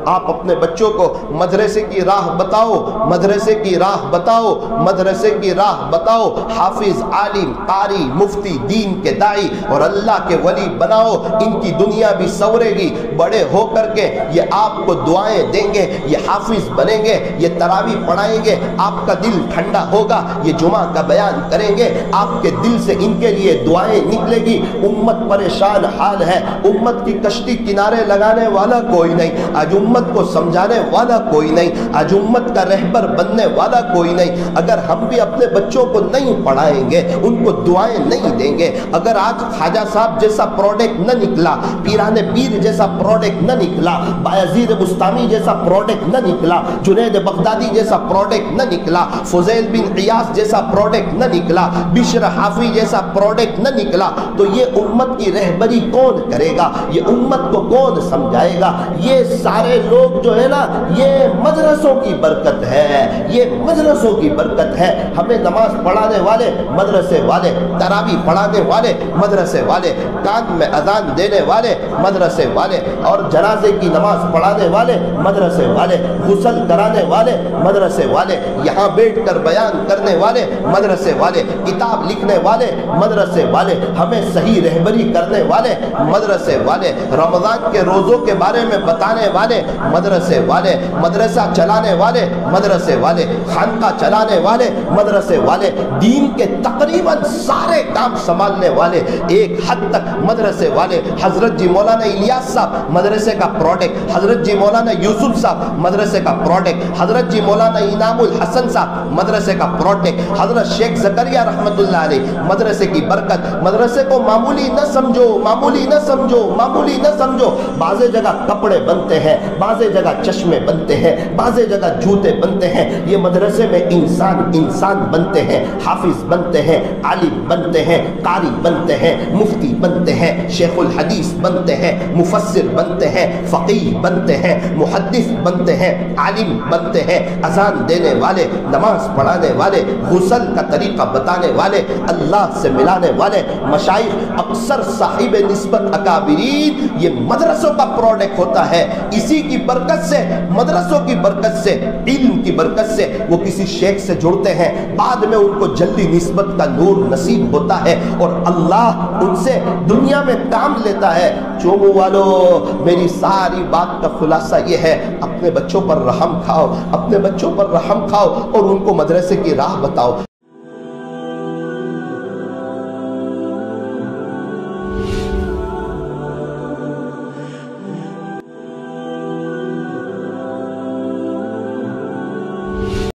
آپ اپنے بچوں کو مدرسے کی راہ بتاؤ، مدرسے کی راہ بتاؤ، مدرسے کی راہ بتاؤ، حافظ، عالم، قاری، مفتی، دین کے داعی اور اللہ کے ولی بناؤ، ان کی دنیا بھی سورے گی۔ بڑے ہو کر کے یہ آپ کو دعائیں دیں گے، یہ حافظ بنیں گے، یہ تراویح پڑھائیں گے، آپ کا دل ٹھنڈا ہوگا، یہ جمعہ کا بیان کریں گے، آپ کے دل سے ان کے لیے دعائیں نکلے گی۔ امت پریشان حال ہے، امت کی کشتی کنارے لگانے والا کوئی نہیں، آج امت کو سمجھانے والا کوئی نہیں، آج امت کا رہبر بننے والا کوئی نہیں۔ اگر ہم بھی اپنے بچوں کو نہیں پڑھائیں گے، ان کو دعائیں نہیں دیں گے، اگر آج خواجہ صاحب جیسا پروڈکٹ نہ نکلا، پیران پیر جیسا پروڈکٹ نہ نکلا، بایزید بستامی جیسا پروڈکٹ نہ نکلا، جنید بغدادی جیسا پروڈکٹ نہ نکلا، فضیل بن عیاض جیسا پروڈکٹ نہ نکلا، بشر حافی جیسا پروڈکٹ نہ نکلا، تو یہ امت کی رہبری کون کرے گا؟ یہ امت کو کون سمجھائے گا؟ یہ سارے لوگ جو ہے نا، یہ مدرسوں کی برکت ہے، یہ مدرسوں کی برکت ہے۔ ہمیں نماز پڑھانے والے مدرسے والے، تراویح پڑھانے والے مدرسے والے، کان میں اذان دینے والے مدرسے والے، اور جنازے کی نماز پڑھانے والے مدرسے والے، غسل کرانے والے مدرسے والے، یہاں بیٹھ کر بیان کرنے والے مدرسے والے، کتاب لکھنے والے مدرسے والے، ہمیں صحیح رہبری کرنے والے مدرسے والے، رمضان کے روزوں کے بارے میں بتانے والے مدرسے والے، مدرسہ چلانے والے مدرسے والے، خانقاہ چلانے والے مدرسے والے، دین کے تقریباً سارے کام سنبھالنے والے ایک حد تک مدرسے والے۔ حضرت جی مولانا الیاس صاحب مدرسے کا پروڈکٹ، حضرت جی مولانا یوسف صاحب مدرسے کا پروڈکٹ، حضرت جی مولانا انعام الحسن صاحب مدرسے کا پروڈکٹ، حضرت شیخ زکریا رحمت اللہ علیہ مدرسے کی برکت۔ مدرسے کو معمولی نہ سمجھو، معمولی نہ سمجھو، معمولی نہ سمجھو۔ بعض جگہ کپڑے بنتے ہیں، بعض جگہ چشمے بنتے ہیں، بعض جگہ جوتے بنتے ہیں، یہ مدرسے میں انسان بنتے ہیں، حافظ بنتے ہیں، عالم بنتے ہیں، قاری بنتے ہیں، مفتی بنتے ہیں، شیخ الحدیث بنتے ہیں، مفسر بنتے ہیں، فقیہ بنتے ہیں، محدث بنتے ہیں، عالم بنتے ہیں، اذان دینے والے، نماز پڑھانے والے، غسل کا طریقہ بتانے والے، اللہ سے ملانے والے مشائخ، اکثر صاحب نسبت اکابرین، یہ مدرسوں کا پروڈکٹ ہوتا ہے۔ اسی کی برکت سے، مدرسوں کی برکت سے، علم کی برکت سے وہ کسی شیخ سے جڑتے ہیں، بعد میں ان کو جلدی نسبت کا نور نصیب ہوتا ہے اور اللہ ان سے دنیا میں کام لیتا ہے۔ چومو والو، میری ساری بات کا خلاصہ یہ ہے، اپنے بچوں پر رحم کھاؤ، اپنے بچوں پر رحم کھاؤ اور ان کو مدرسے کی راہ بتاؤ۔